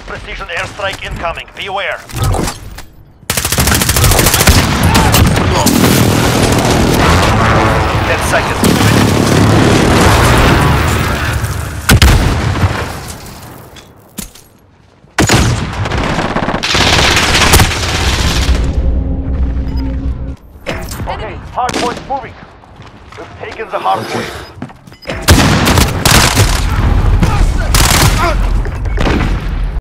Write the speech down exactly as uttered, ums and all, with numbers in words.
precision airstrike incoming. Be aware. Ten seconds. Okay, hardpoint moving. We've taken the hardpoint.